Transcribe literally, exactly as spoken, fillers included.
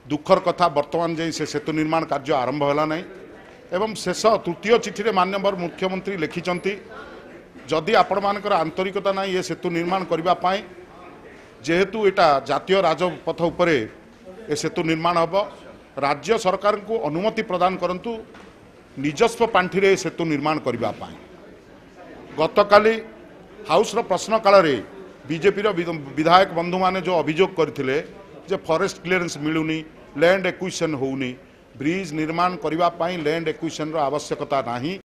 दुखर कथा वर्तमान जाई से सेतु निर्माण कार्य आरंभ होला नहीं एवं शेष तृतीय चिठी रे माननीय मुख्यमंत्री लिखिचंती जदि आपण मानकर आंतरिकता ना ये सेतु निर्माण करबा पाई जेहेतु एटा जातीय राजपथ उपरे ए सेतु निर्माण हम राज्य सरकार को अनुमति प्रदान करंतु निजस्व पांठि रे सेतु निर्माण करबा पाई गतकाली हाउस रो प्रश्न काल रे बीजेपी रो विधायक बंधु माने जो अभियोग करथिले जे फॉरेस्ट क्लियरेंस मिलुनी लैंड एक्विजिशन होउनी ब्रिज निर्माण करबा पाई लैंड एक्विजिशन रो आवश्यकता नाही।